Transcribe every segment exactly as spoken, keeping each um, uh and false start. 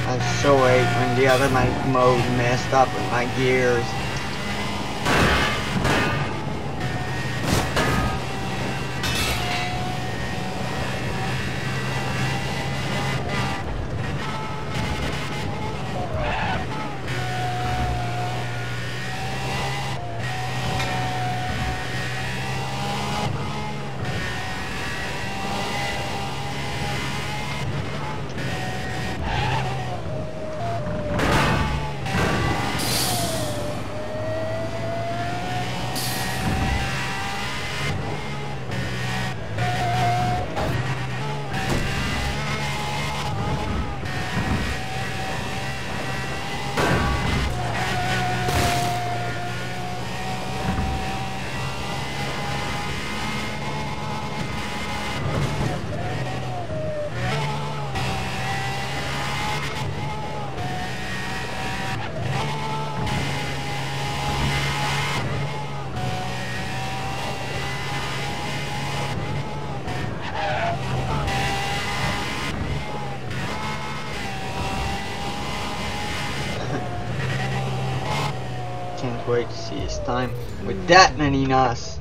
I so hate when the other mode messed up with my gears. Can't wait to see his time with that many N A S.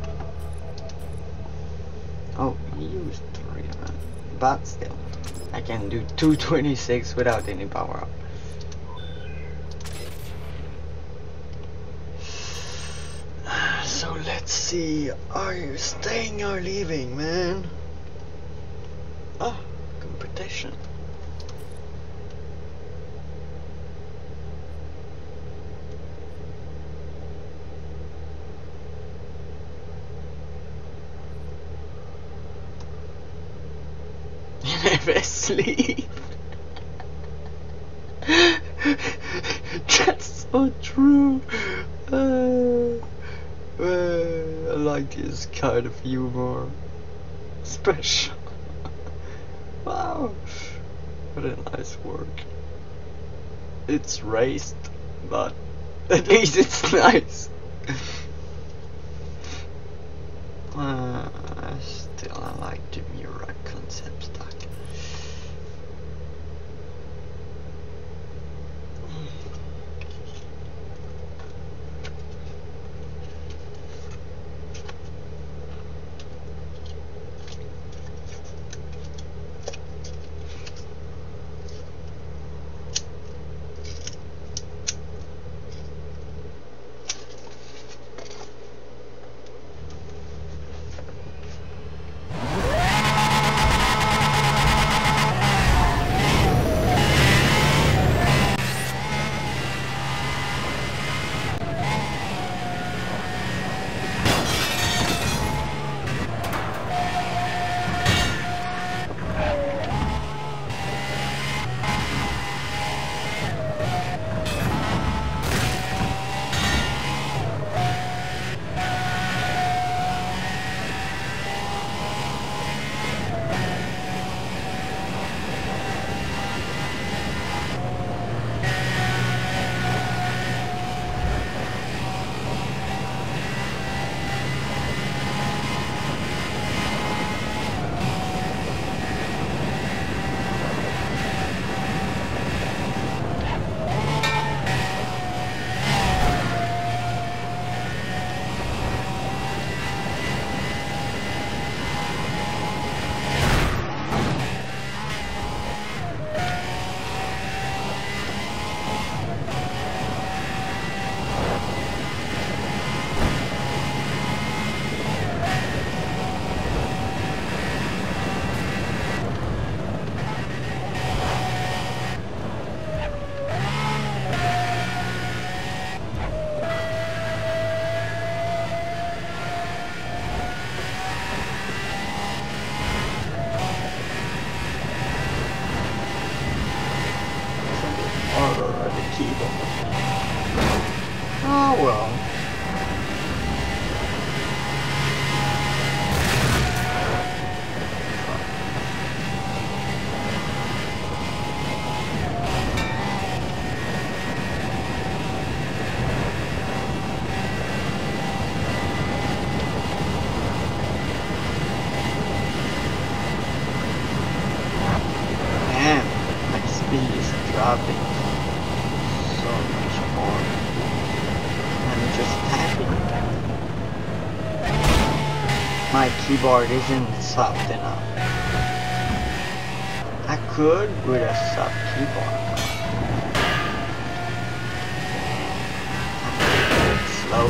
Oh, he used three, man. But still, I can do two twenty-six without any power up. So let's see, are you staying or leaving, man? Ah, competition. Never sleep. That's so true. Uh, uh, I like this kind of humor. Special. Wow. What a nice work. It's raced, but at least it's nice. uh, still, I like the Mura concept stock. Oh well. Man, my speed is dropping. just tapping. My keyboard isn't soft enough. I could with a soft keyboard. It's slow.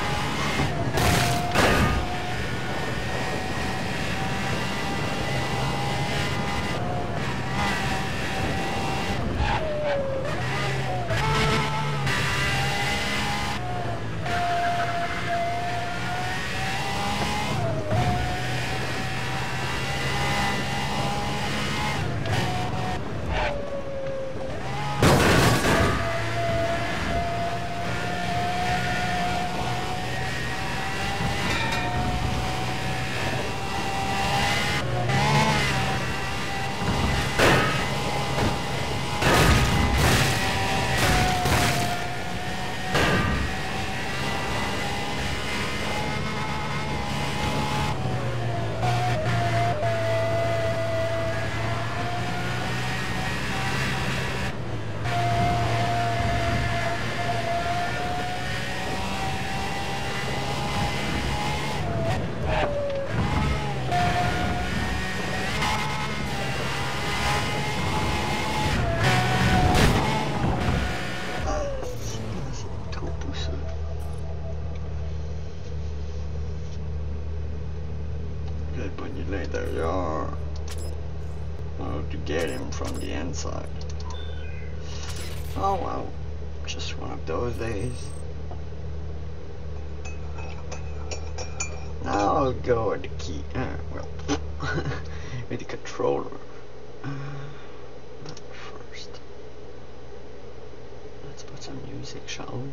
There you are. How to get him from the inside. Oh well, just one of those days. Now I'll go with the key. Uh, well, with the controller. Uh, but first, let's put some music, shall we?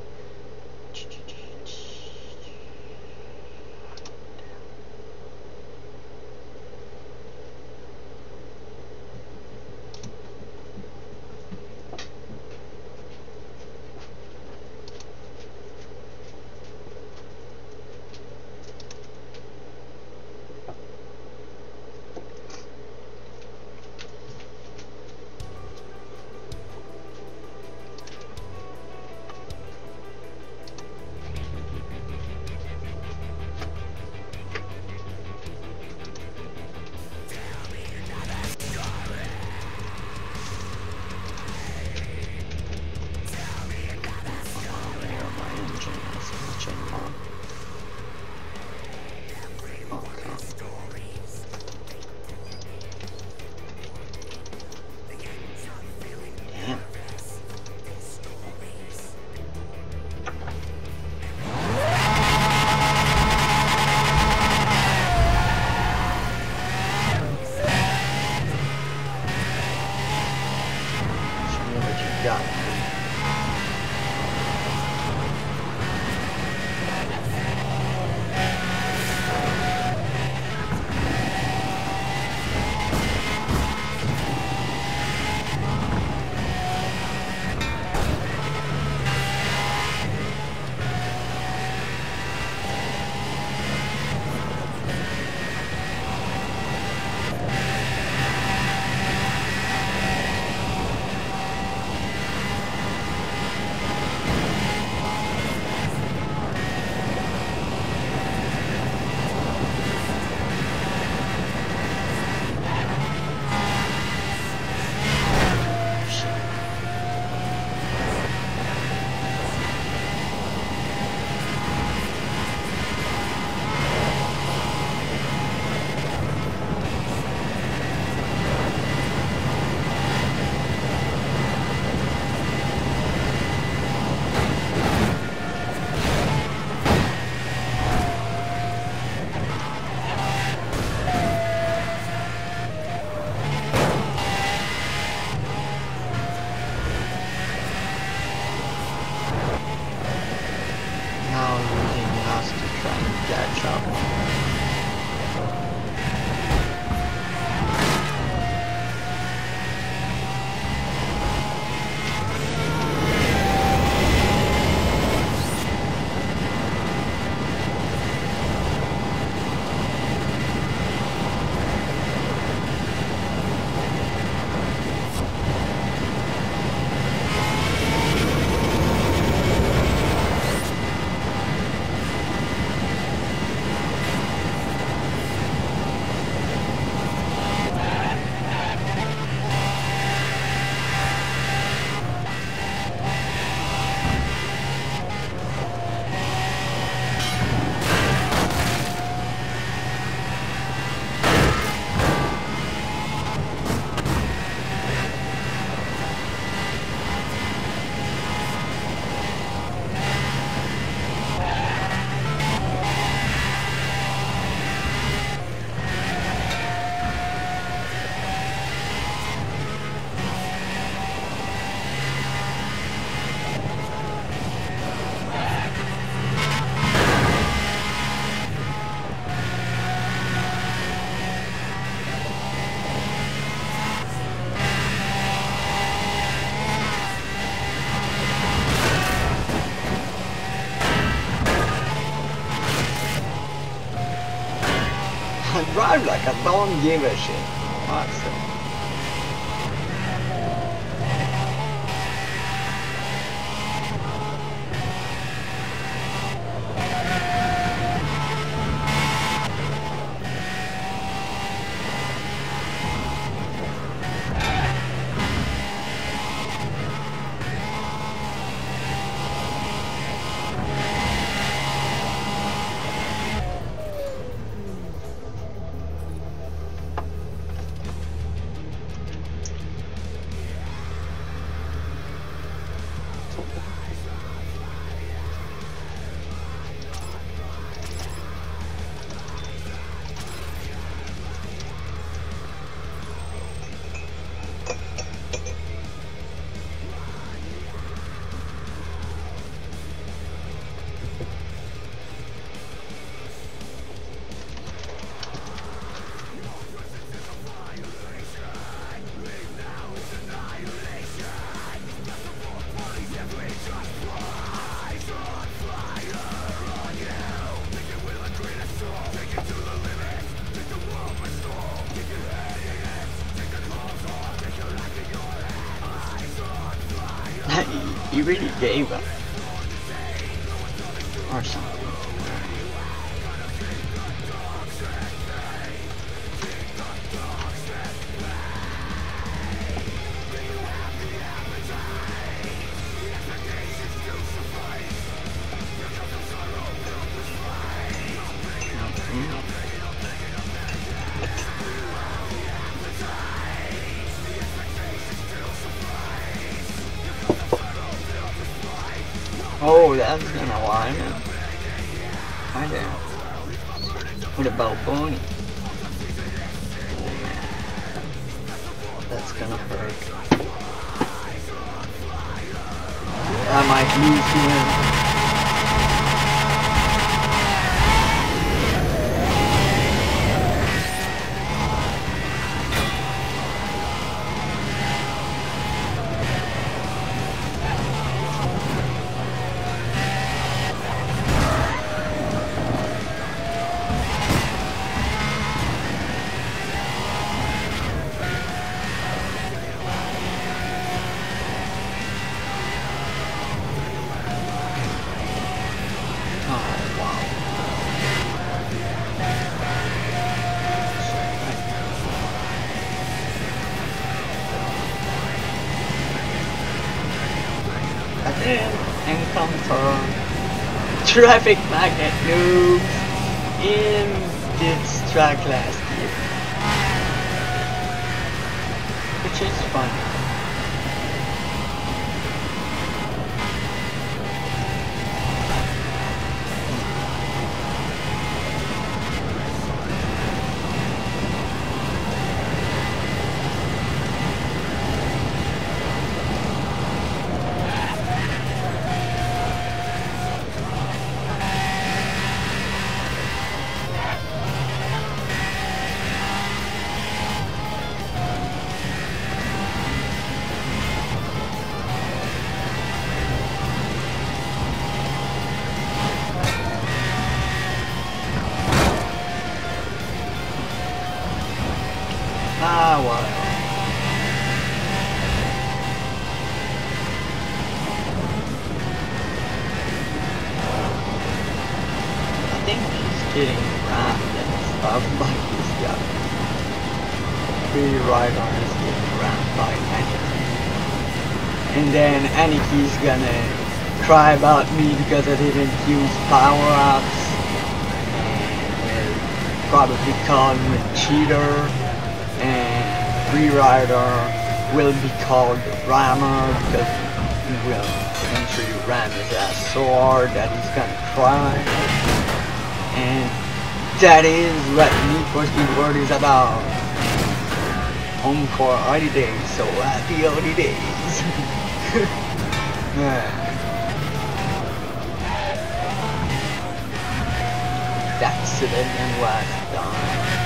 drive like I don't give a shit. Awesome. You really gave up. Or something. Oh, that's gonna lie, man. Hi there. What about Bonnie? That's gonna hurt. I might lose him. Encounter traffic magnet noobs in this track last year, which is fun. Ah, well. I think he's getting rammed and stuff like this guy. Pretty right on is getting rammed by Aniki. And then Aniki's gonna cry about me because I didn't use power-ups. And will probably call me a cheater. And Rewriter will be called Rammer because he will eventually ram his ass so hard that he's gonna cry. And that is what Need for Speed World is about. Home for holidays, so happy holidays. That civilian was done.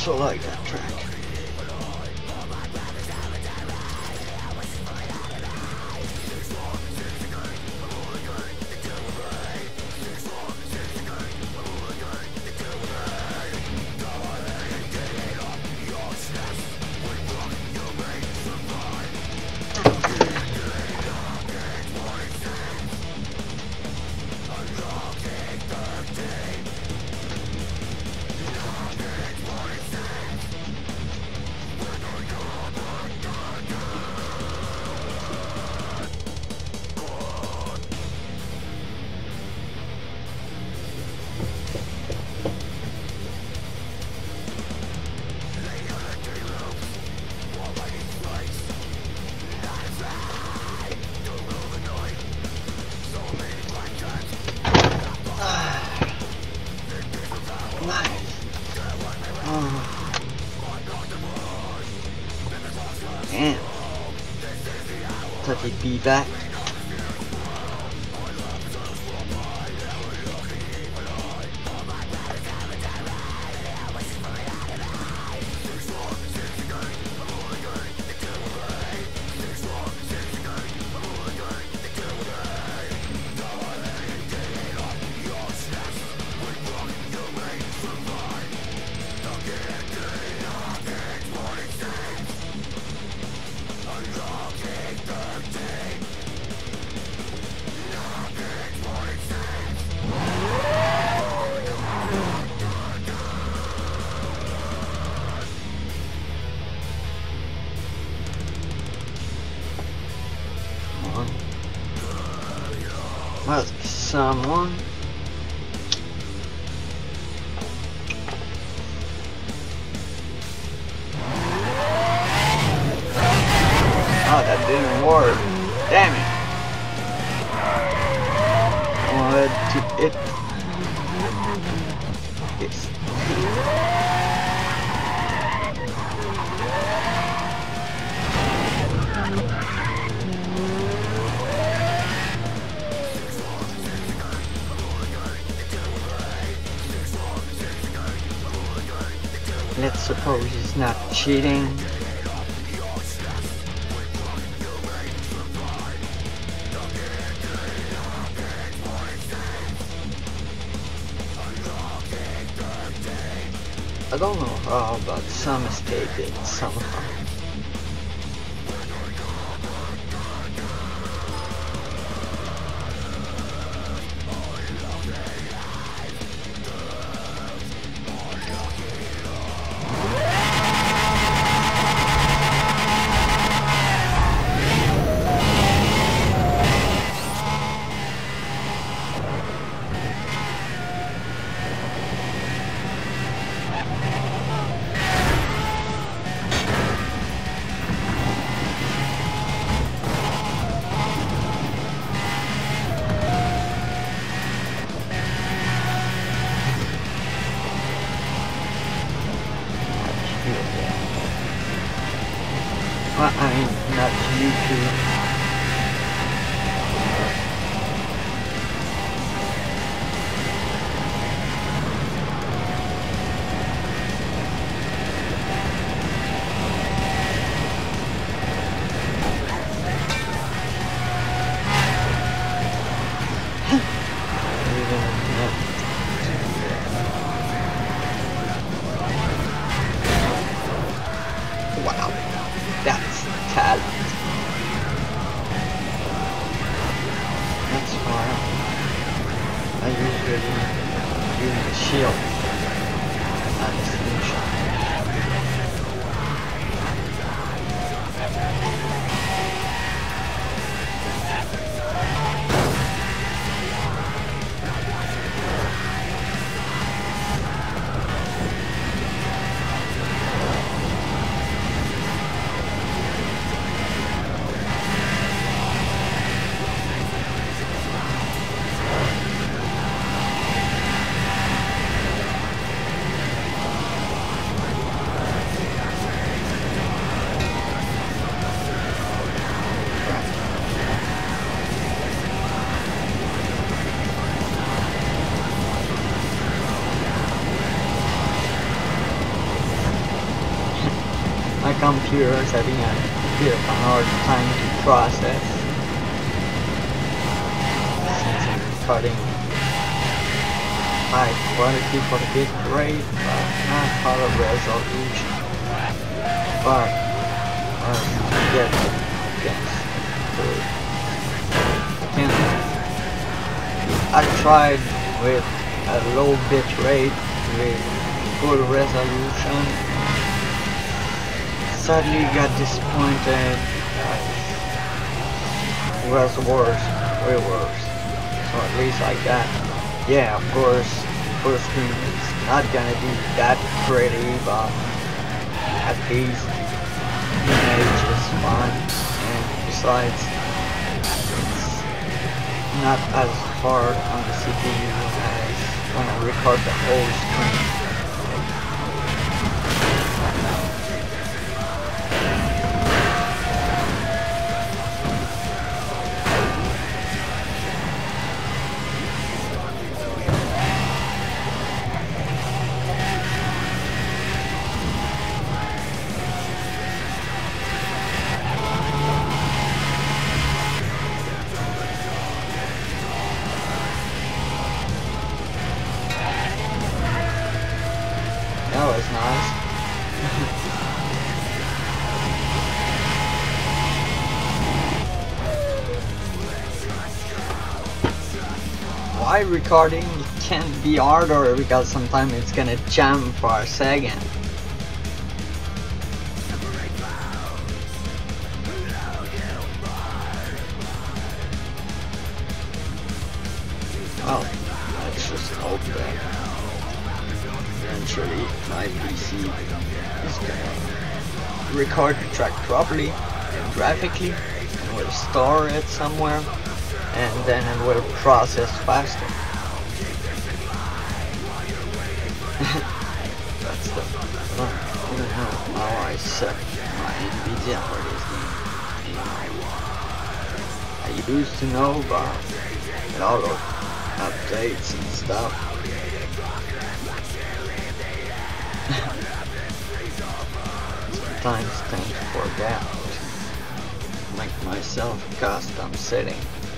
also like that track. Damn. Thought he'd be back. Must be someone. Oh, that didn't work. Damn it. I wanted to it. It's let's suppose he's not cheating. I don't know how, but some escaped it somehow. Well, I mean, not YouTube. Wow, that's talent. That's why I usually use the shield and the slingshot. computer's having a bit of a hard time to process since I'm recording high quality for the bit rate, but not color resolution. But uh, get yes, can I tried with a low bit rate with full resolution. Sadly got disappointed. It was worse, way worse. So at least like that. Yeah, of course, full screen is not gonna be that pretty, but at least the image is fine. And besides, it's not as hard on the C P U as when I record the whole screen. That was nice. Why recording can be harder because sometimes it's gonna jam for a second. Oh, let's just hope that eventually my P C is gonna record the track properly and graphically, and will store it somewhere, and then it will process faster. That's the I don't know how I set my NVIDIA for this game. I used to know, but with all of updates and stuff. Sometimes tend to forget to make myself custom setting.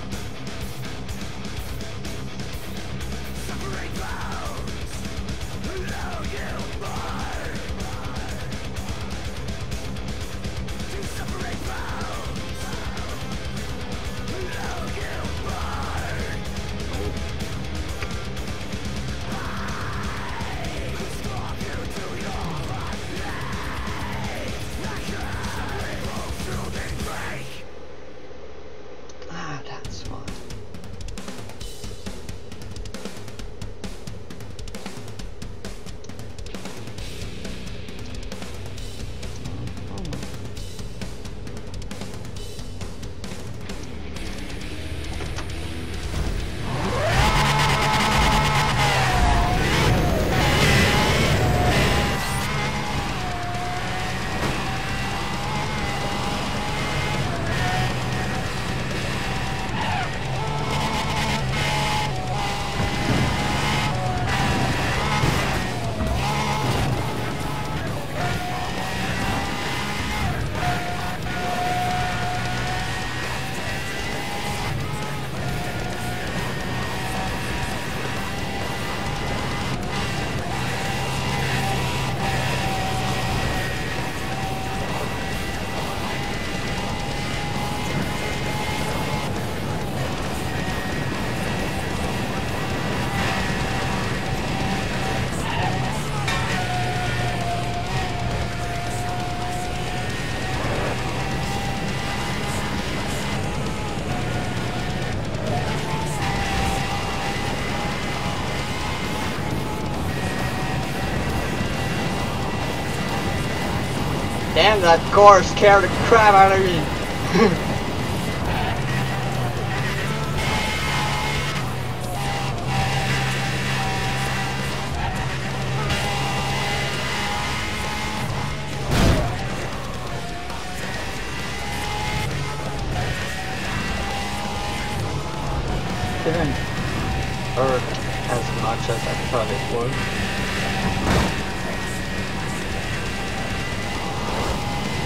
Damn, that car scared the crap out of me. Didn't hurt as much as I thought it would.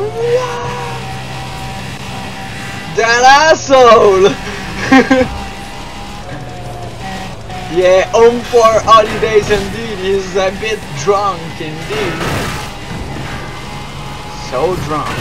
That asshole! Yeah, on for holidays indeed. He's a bit drunk indeed. So drunk.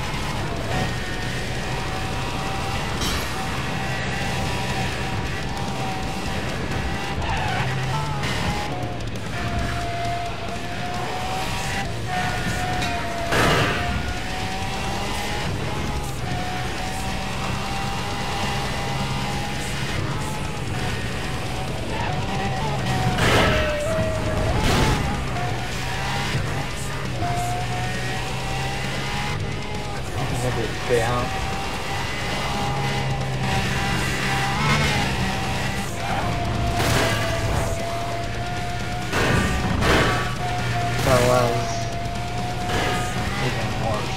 Down. That was even worse.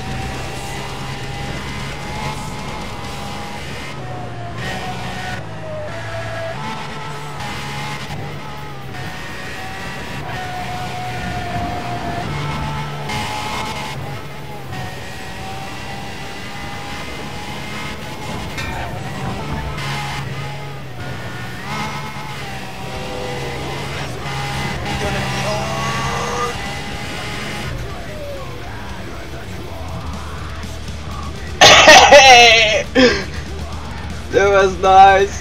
That was nice.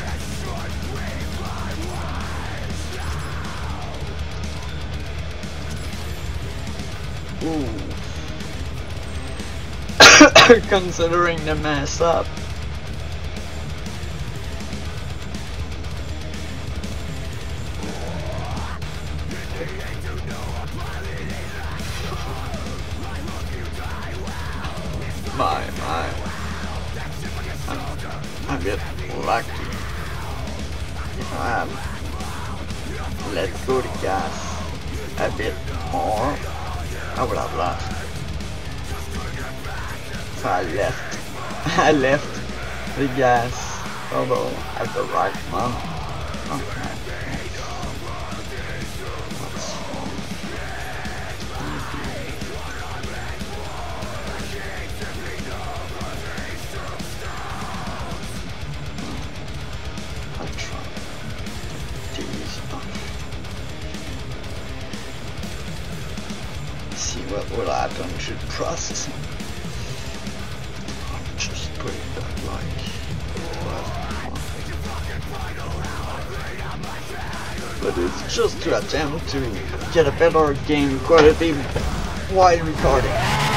Ooh. Considering the mess up. My, my. I'm, I'm a bit lucky. If I had let go the gas a bit more, I would have lost. So I left. I left the gas, although at the right moment. Okay. What will happen to processing? I'll just put it back like it was. But it's just to attempt to get a better game quality while recording.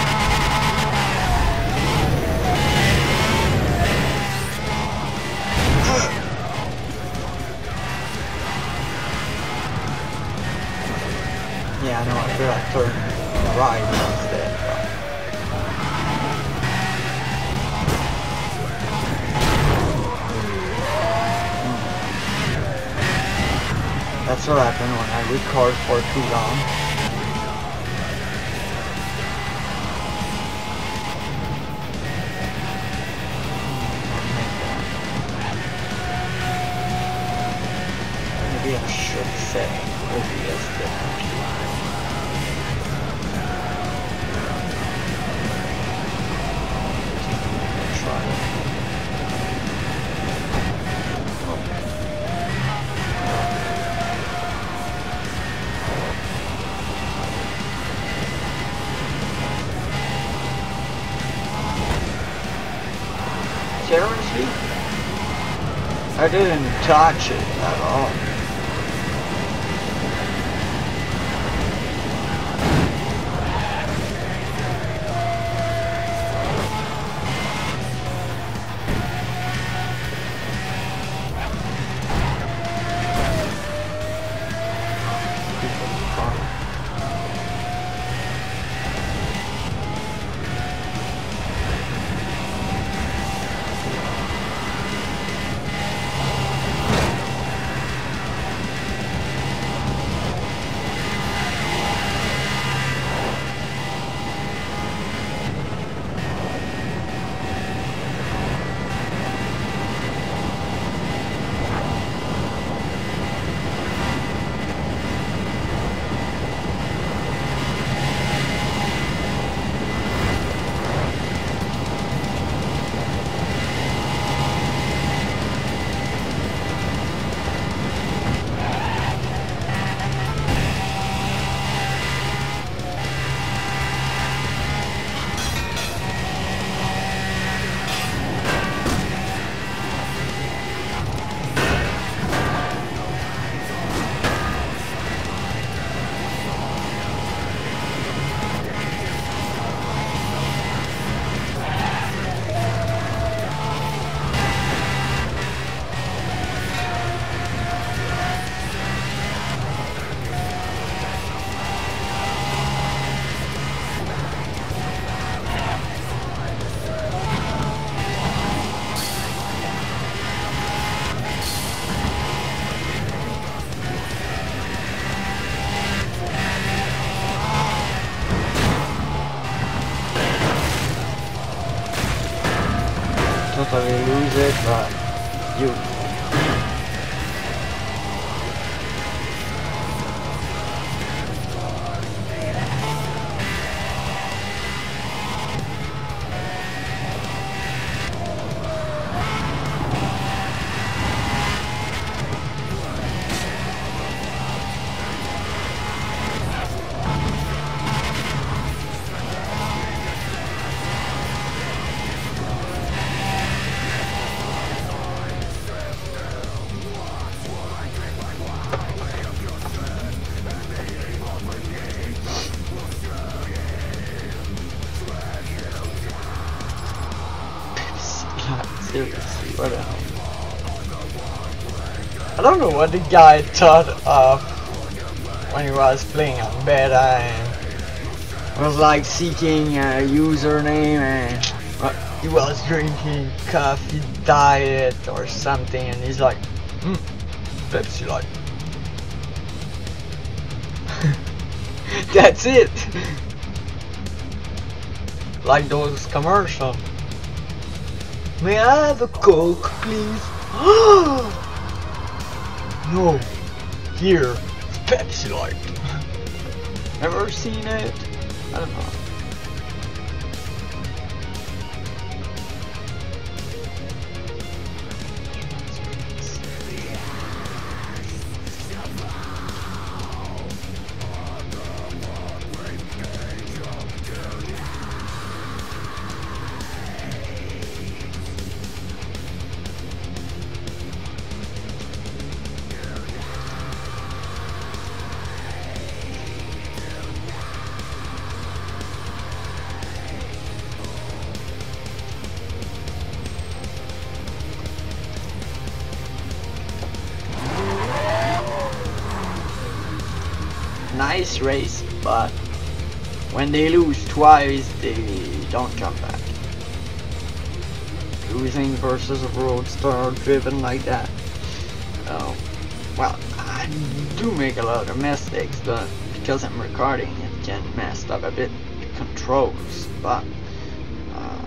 Yeah, I know, I feel like turning right instead. That's what happens when I record for too long. Maybe I should set O B S differently. Seriously? I didn't touch it at all. totally lose it, but you. Seriously, what the hell? I don't know what the guy thought of when he was playing on beta and was like seeking a username and uh, he was drinking coffee diet or something and he's like, hmm, Pepsi Light. That's it. Like those commercials. May I have a Coke, please? No. Here, Pepsi Light. Ever seen it? I don't know. nice race, but when they lose twice, they don't come back. Losing versus a Roadster driven like that. Um, well, I do make a lot of mistakes, but because I'm recording, it can mess up a bit the controls. But uh,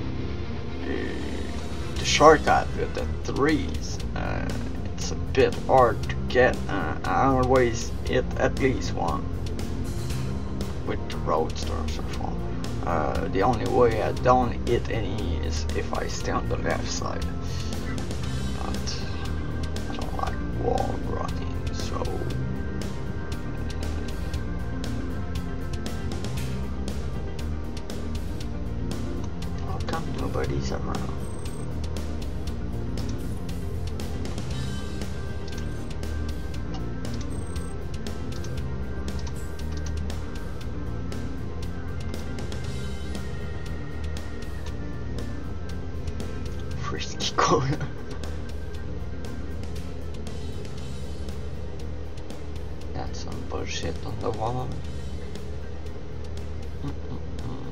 the shortcut with the threes, uh, it's a bit hard to get. Uh, I always hit at least one with the Roadsters or so. Uh, the only way I don't hit any is if I stay on the left side. But I don't like wall running, so how come nobody's around? Frisky corner. That's some bullshit on the wall. Mm -mm -mm.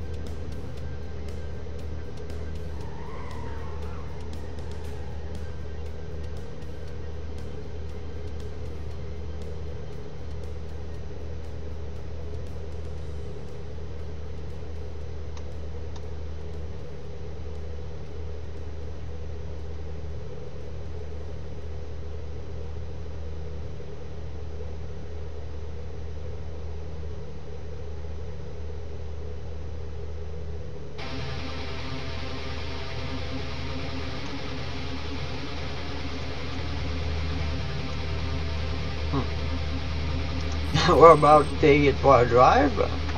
We're about to take it for a drive.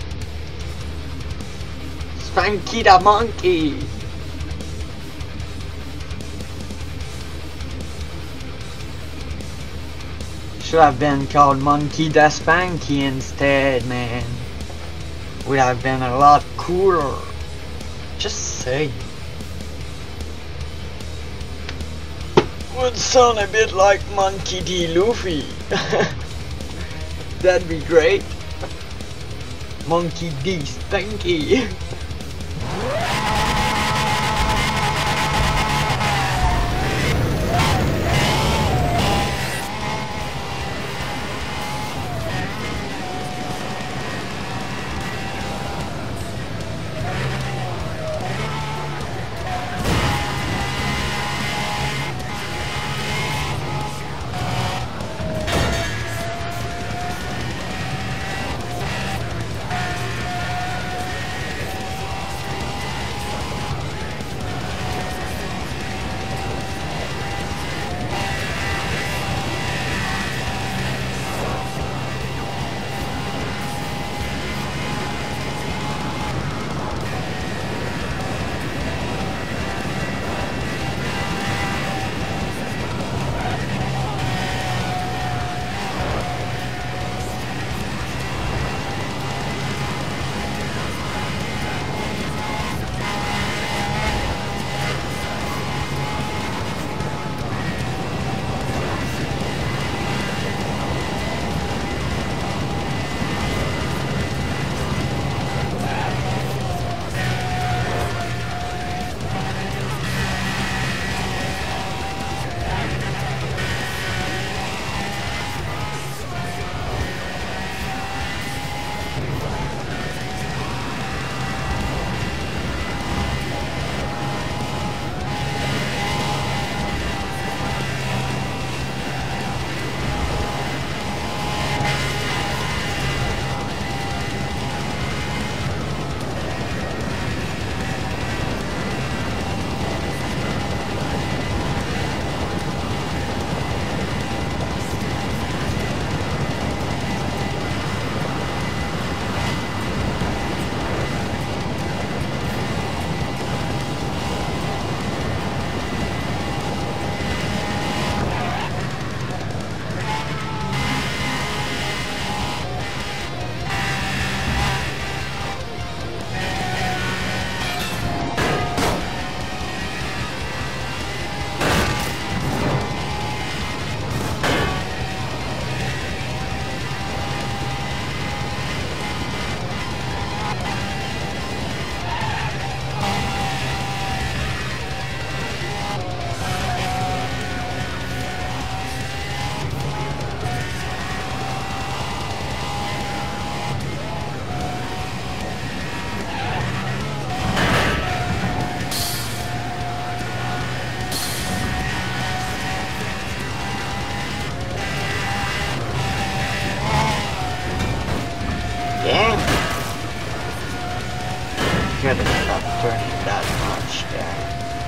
Spanky the monkey. Should have been called Monkey the Spanky instead, man. Would have been a lot cooler. Just say. Would sound a bit like Monkey D. Luffy. That'd be great. Monkey D. Spanky. couldn't have turning that much there.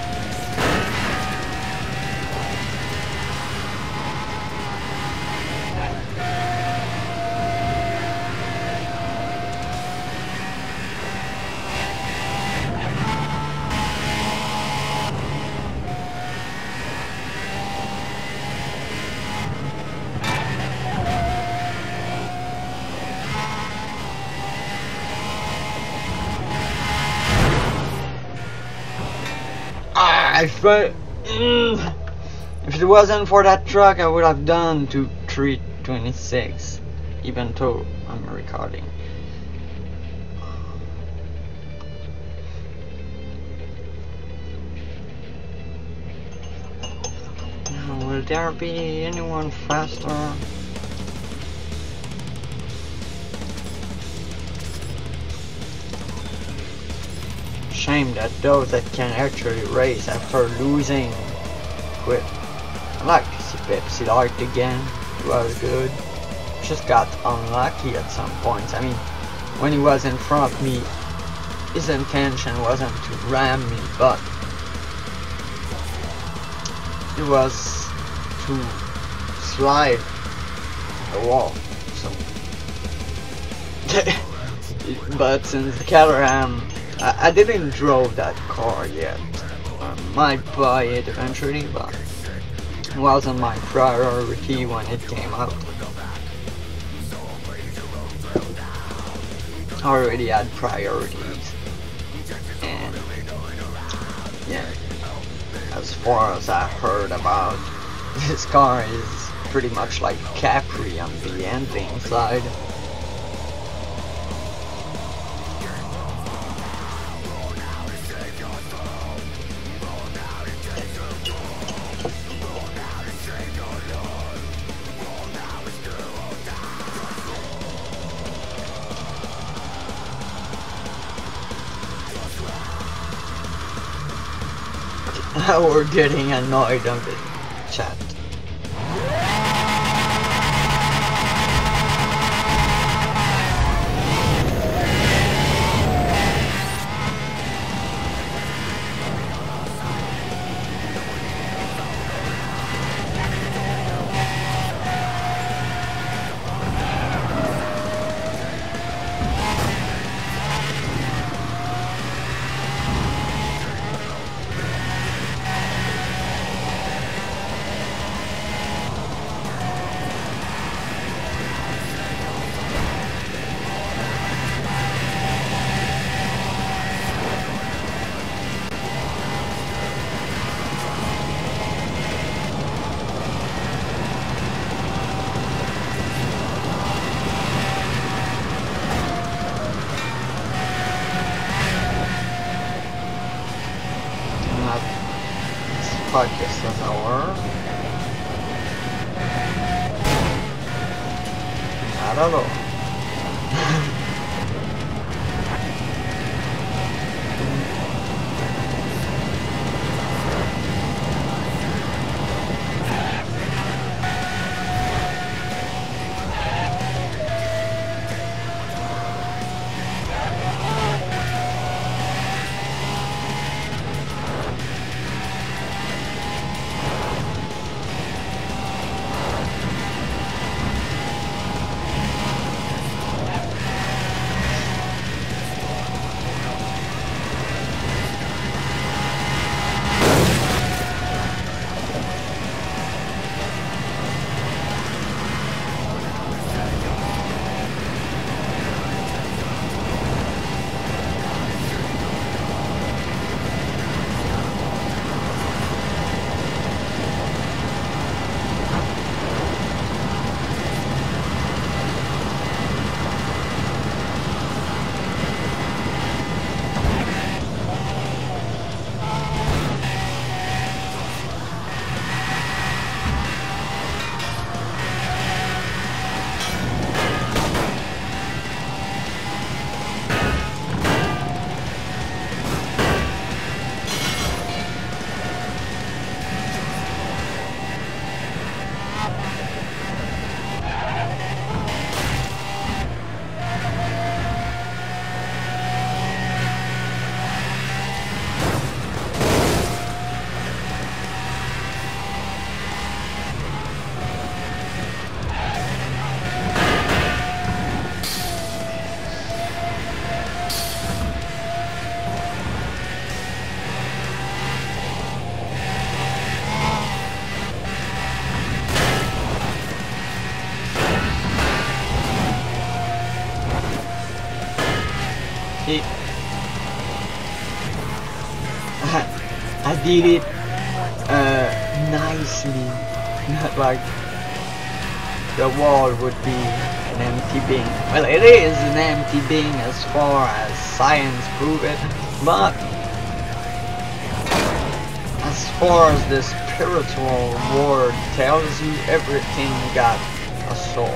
If, I, mm, if it wasn't for that truck, I would have done to three twenty-six, even though I'm recording. Now, will there be anyone faster? Shame that those that can actually race after losing quit. I like to see Pepsi Light again. It was good. Just got unlucky at some points. I mean, when he was in front of me, his intention wasn't to ram me, but it was to slide the wall. So, but since Caterham, I, I didn't drove that car yet. I might buy it eventually, but it wasn't my priority when it came out. I already had priorities, and yeah, as far as I heard about, this car is pretty much like Capri on the ending side. We're getting annoyed on the chat. Podcast an hour. I don't know. it. I did it uh, nicely, not like the wall would be an empty bin. Well, it is an empty bin as far as science proves it, but as far as the spiritual world tells you, everything got a soul.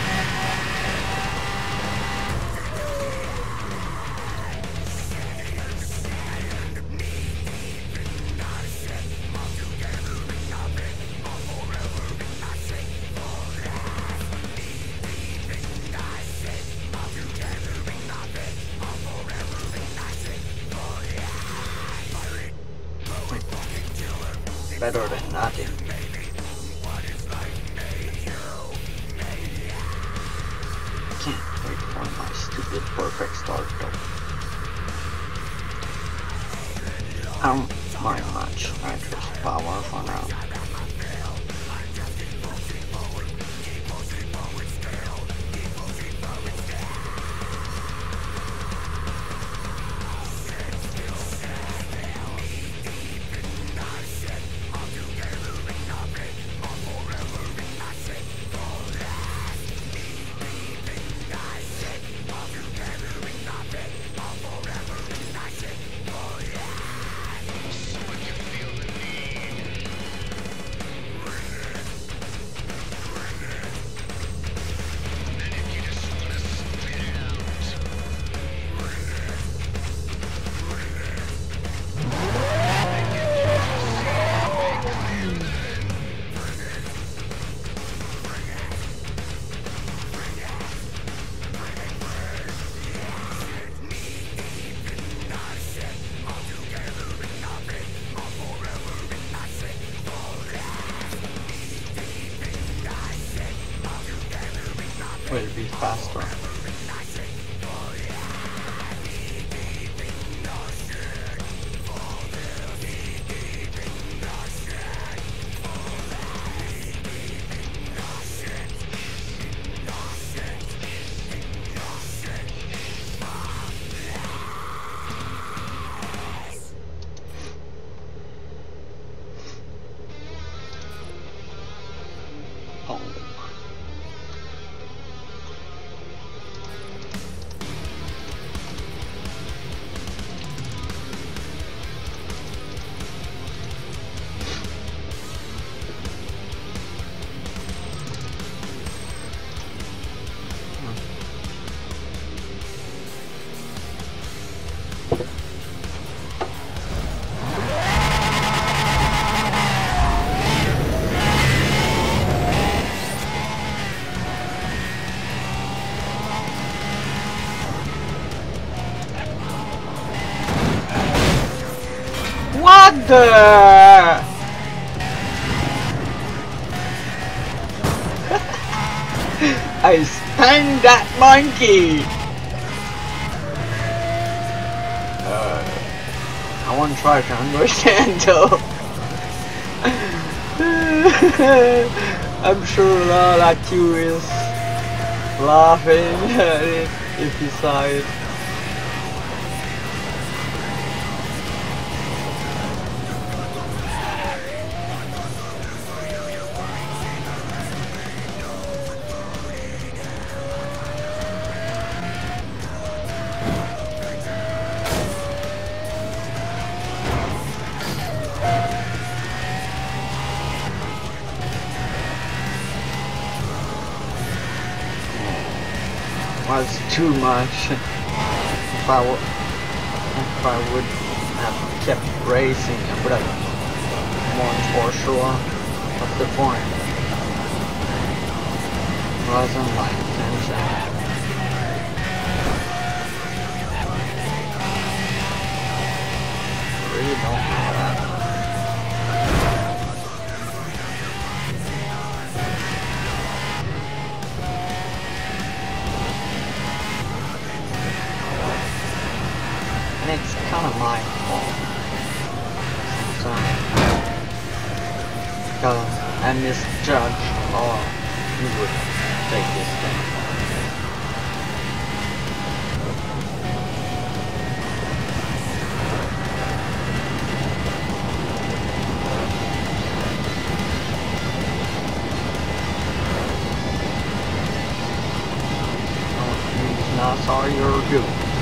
Better than nothing. Can't wait for my stupid perfect start though. I don't mind much nitrous power for now. Will be faster. Oh. What the? I stand that monkey! Uh, I want to try to understand though. I'm sure all like you is laughing at it if you saw it. Was too much. If I, if I would have kept racing, I would have won for sure. What's the point? Wasn't my intention. I really don't know that. It's kind of my fault sometimes, because I misjudge how you would take this thing. tire go.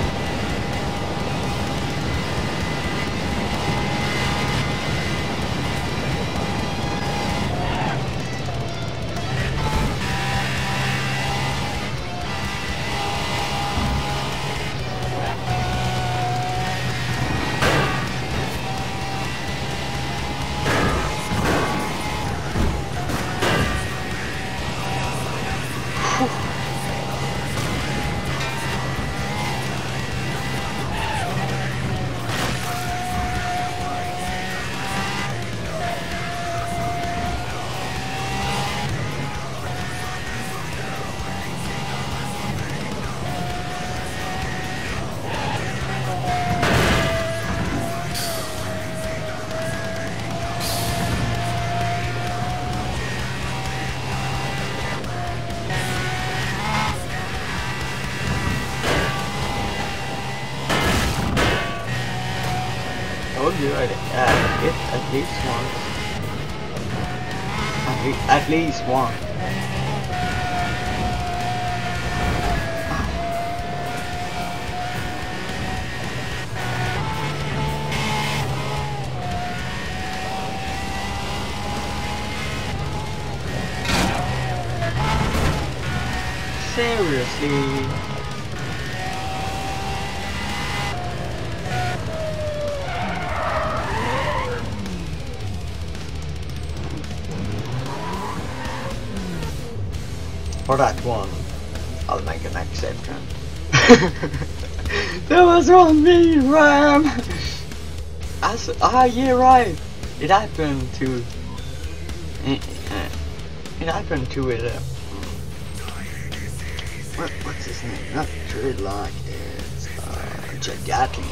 Good. Uh, hit at least one. At, le at least one. Seriously. For that one, I'll make an exception. That was on me, Ram! As, ah, yeah, right. It happened to... It, uh, it happened to it, uh, what, what's his name? Not Dreadlock, it's, uh, Jet Gatling.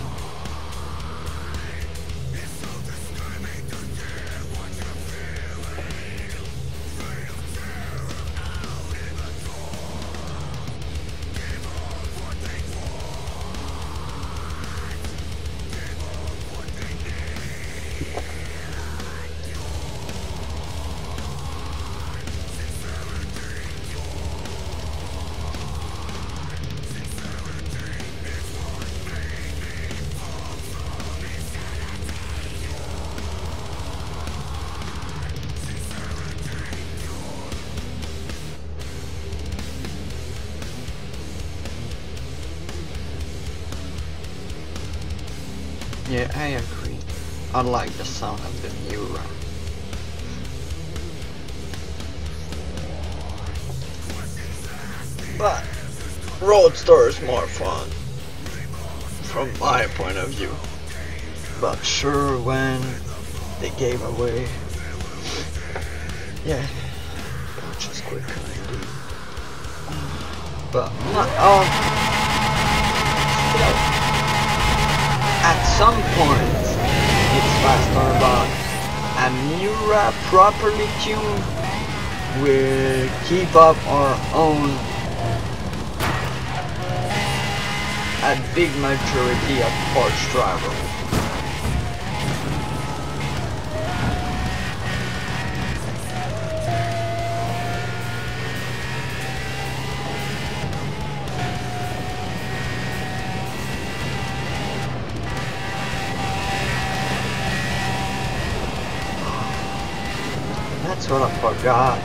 Yeah, I agree. I like the sound of the Miura. But Roadster is more fun, from my point of view. But sure, when they gave away, yeah, just quick indeed. But not all. Still, at some point, it's faster, but a Miura properly tuned will keep up our own a big majority of parts drivers. That's what I forgot.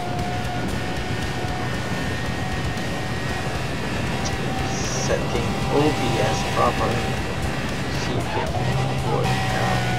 Setting O B S properly. See if it works out.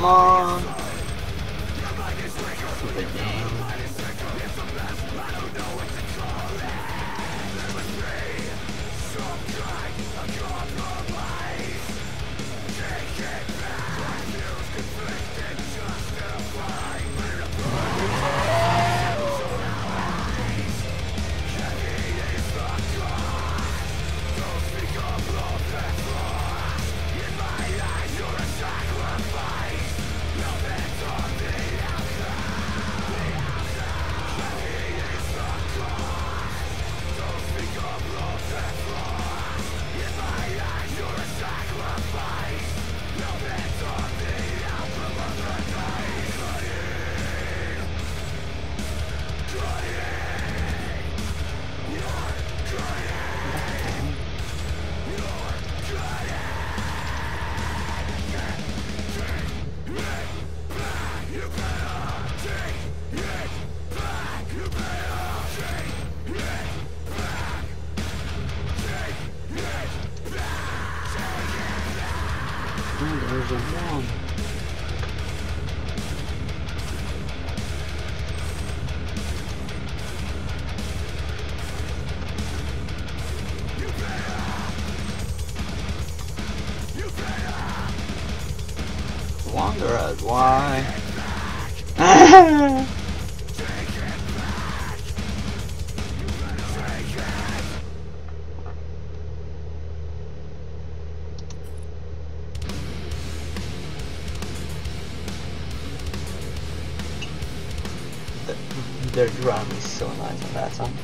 Come on. Stupid game. There's a one. Wonder at why. Their drum is so nice on that song.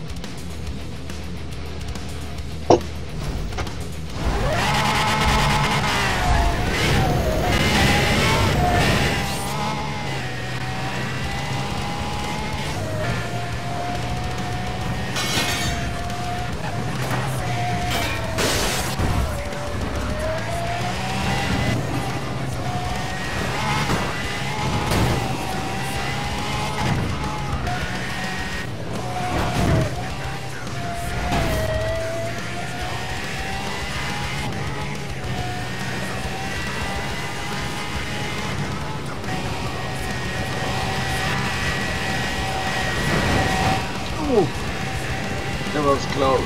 That was close.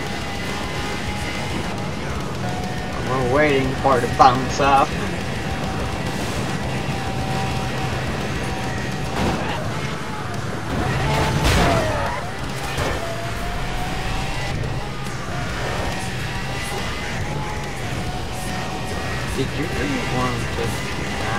We're waiting for the bounce up. Did you really want to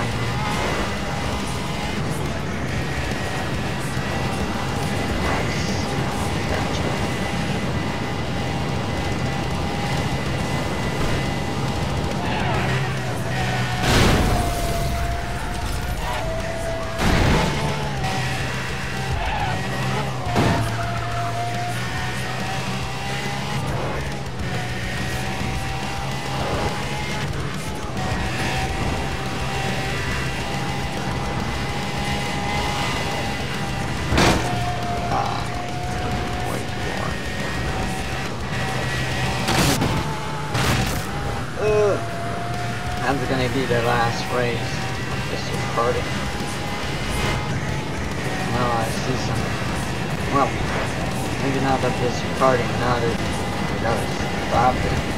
That's gonna be the last race of this recording. Well, I see some. Well, maybe not of this recording, now that we gotta stop it.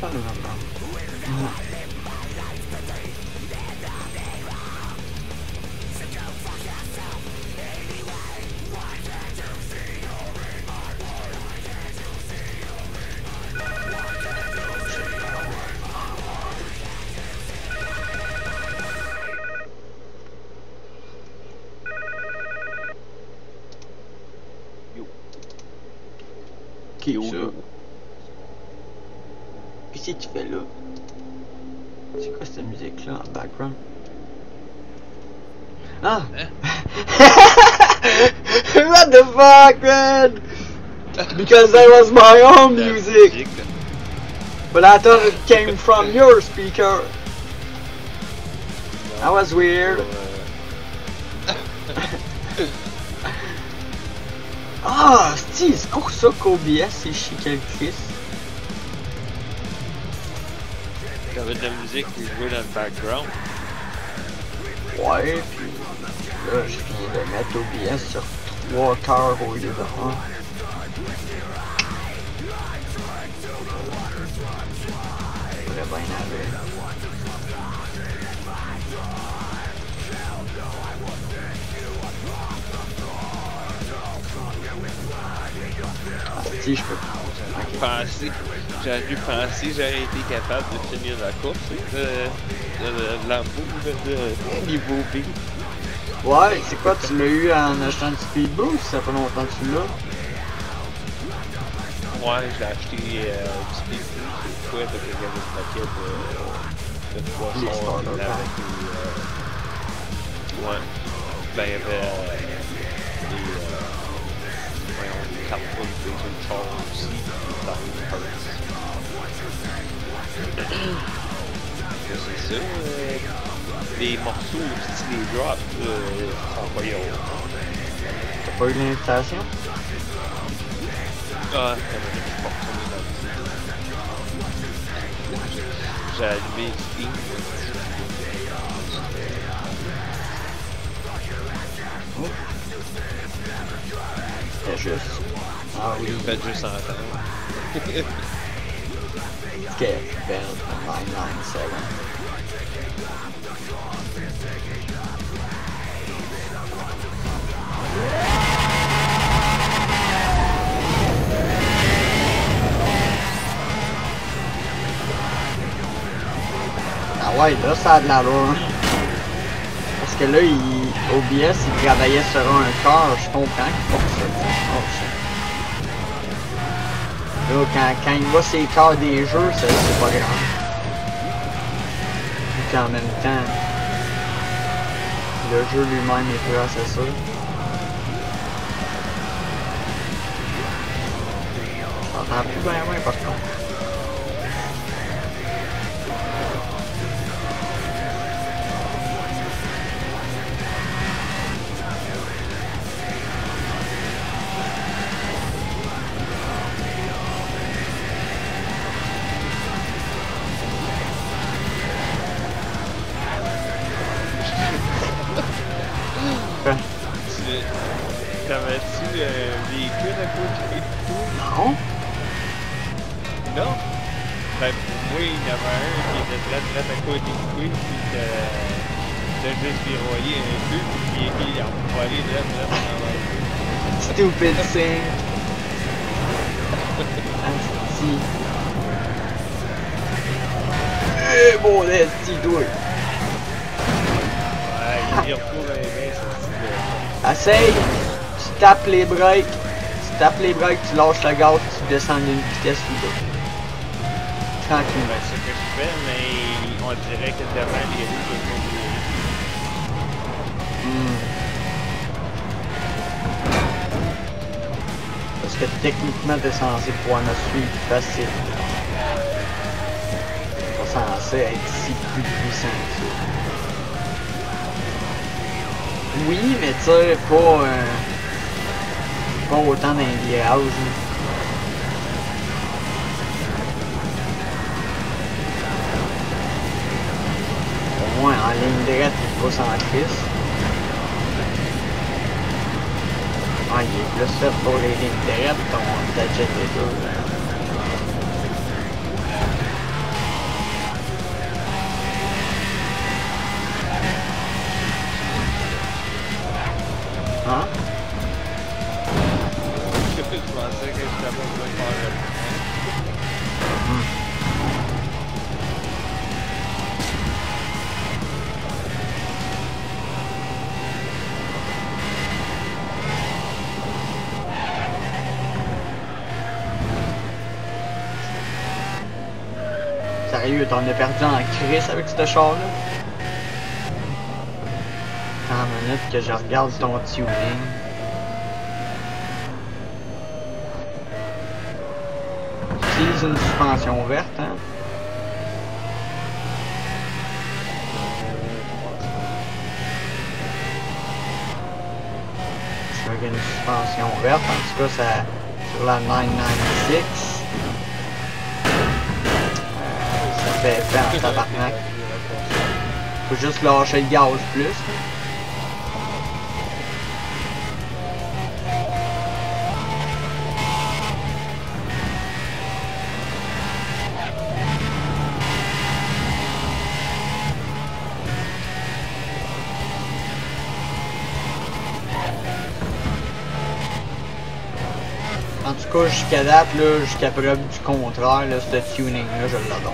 trying to remember. Mm-hmm. Ça. Qu'est-ce que tu fais là? C'est quoi cette musique là en background? Ah! Hein? What the fuck, man? Because that was my own music! But I thought it came from your speaker. That was weird. Ah, si, c'est pour ça qu'O B S c'est chic le Chris. T'avais de la musique qui jouait dans le background. Ouais, puis là, je viens de mettre O B S sur trois cœurs au lieu de un. Je voulais bien aller. Si je peux okay. penser, j'aurais dû penser, j'aurais été capable de finir la course de, de, de Lambo de, de niveau B. Ouais, c'est quoi, tu l'as eu en achetant du Speed Boost? Ça fait longtemps que tu l'as? Ouais, j'ai acheté euh, du Speed Boost une fois parce qu'il y avait un paquet de, de trois sorts avec les, euh, ouais, ben il y avait euh, des euh, voyons, des cartes pour les autres chars aussi dans les perks. C'est ça, euh, les morceaux style les drops euh, sont pas yo. T'as pas eu l'invitation? Ah, t'as donné que je peux retourner là-dessus. J'ai allumé Steam. Oh. C'était juste. Ah oui. Faites juste entendre. Get Bell nine nine seven. Ah ouais, là ça a de l'allure. Parce que là, il, O B S, il travaillait sur un corps, je comprends qu'il faut ça. Oh shit. Là, quand, quand il voit ses corps des jeux, c'est pas grave. Vu qu'en même temps, le jeu lui-même est processeur. Je t'entends plus bien, bien par contre. T'avais-tu un véhicule à côté de toi? Non? Non? Ben pour moi, il y en avait un qui était très très à côté de toi, puis t'as juste déroyé un peu, puis il a volé là, là, là. Stupid thing. Asti. Eh bon, esti, toi. Ouais, il retourne à les ça. Essaye, tu tapes les breaks, tu tapes les breaks, tu lâches le gaz, tu descends d'une vitesse ou deux. Tranquillement. Ben, c'est ce que je fais, mais on dirait que devant les roues, je vais hmm. Parce que techniquement, t'es censé pouvoir me suivre facile. T'es pas censé être si plus puissant que ça. Oui, mais tu sais, pas, euh, pas autant dans les virages. Au moins, en ligne droite, il pousse en crise. Ah, il est plus fait pour les lignes droites, ton gadget et tout. Hein? Je pensais que j'étais pas besoin de faire le Hmm. Sérieux, t'en as perdu en crise avec ce char-là? Attends une minute que je regarde ton tuning. Tu utilises une suspension verte, hein? Je veux qu'il y ait une suspension verte, en tout cas ça, sur la neuf cent quatre-vingt-seize. Ça fait effet en tabarnak. Faut juste lâcher le gaz plus. Là. En tout cas, jusqu'à date, là, jusqu'à preuve du contraire, là, ce tuning-là, je l'adore.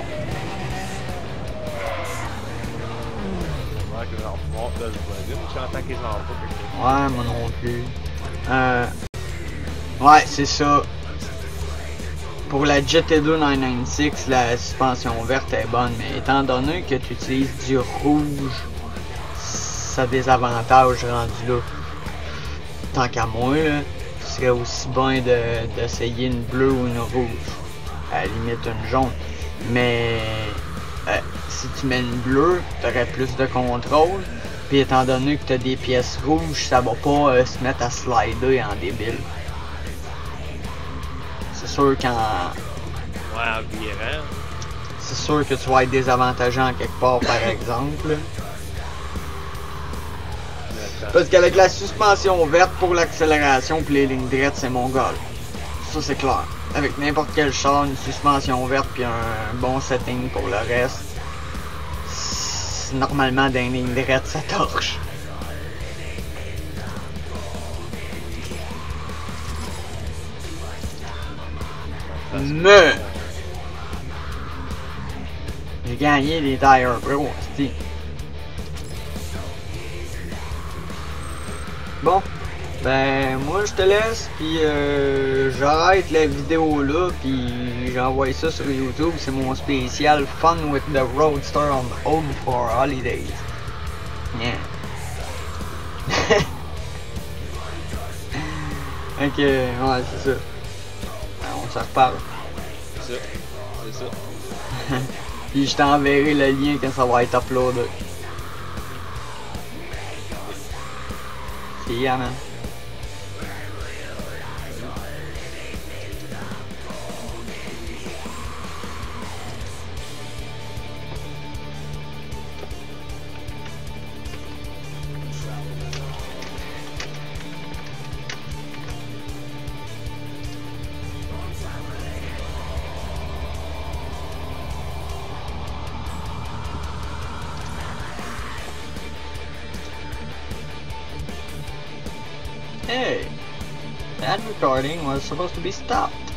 Ouais, moi non plus. Euh... Ouais, c'est ça. Pour la G T deux neuf cent quatre-vingt-seize, la suspension verte est bonne, mais étant donné que tu utilises du rouge, ça a des avantages rendus là. Tant qu'à moi, là, ce serait aussi bien d'essayer de, une bleue ou une rouge. À la limite une jaune. Mais euh, si tu mets une bleue, tu aurais plus de contrôle. Puis étant donné que tu as des pièces rouges, ça va pas euh, se mettre à slider en débile. C'est sûr qu'en... Ouais, en virant. C'est sûr que tu vas être désavantagé en quelque part, par exemple. Parce qu'avec la suspension verte pour l'accélération puis les lignes droites, c'est mon goal. Ça, c'est clair. Avec n'importe quel char, une suspension verte puis un bon setting pour le reste, normalement, dans les lignes droites, ça torche. Mais j'ai gagné les Tire Pro, c'est bon. Ben moi je te laisse puis euh, j'arrête la vidéo là puis j'envoie ça sur YouTube. C'est mon spécial Fun with the Roadster on Home for Holidays. Yeah. Ok, ouais c'est ça. On s'en reparle. C'est ça. C'est ça. Puis je t'enverrai le lien quand ça va être uploadé. See ya, man. Hey, that recording was supposed to be stopped.